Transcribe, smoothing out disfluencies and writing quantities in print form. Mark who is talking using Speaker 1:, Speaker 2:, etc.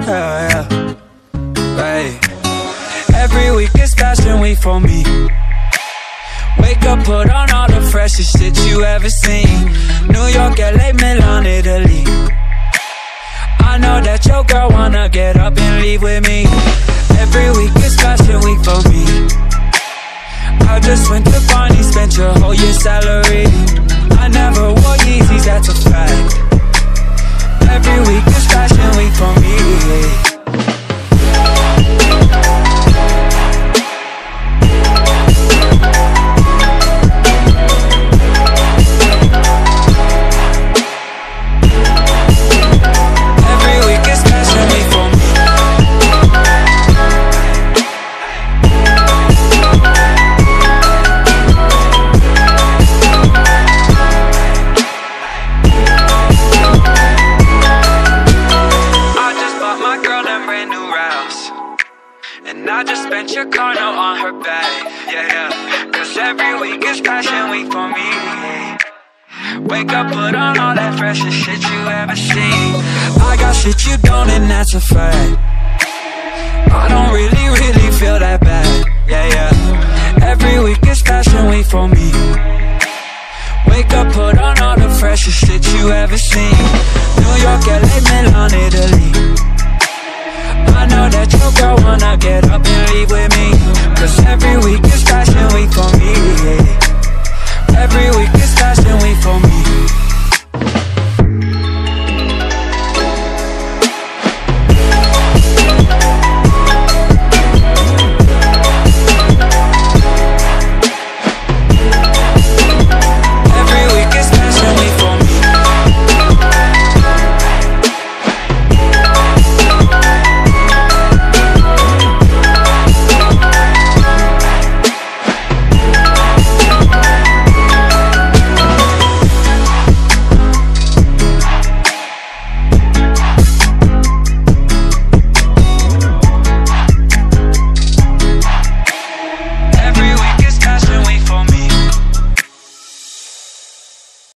Speaker 1: yeah, yeah. Right. Every week is fashion week for me. Wake up, put on all the freshest shit you ever seen. New York, LA, Milan, Italy. I know that your girl wanna get up and leave with me. Every week is fashion week for me. I just went to Barney, spent your whole year's salary. I never wore Yeezys, that's a fact. Every week is fashion week for me. And I just spent your car note on her back, yeah, yeah. Cause every week is fashion week for me. Wake up, put on all that freshest shit you ever seen. I got shit you don't, and that's a fact. I don't really feel that bad, yeah, yeah. Every week is fashion week for me. Wake up, put on all the freshest shit you ever seen. New York, LA, Milan, Italy. I know that your girl wanna get up and leave with me. Cause every week is fashion week for me. Every week is fashion week for me.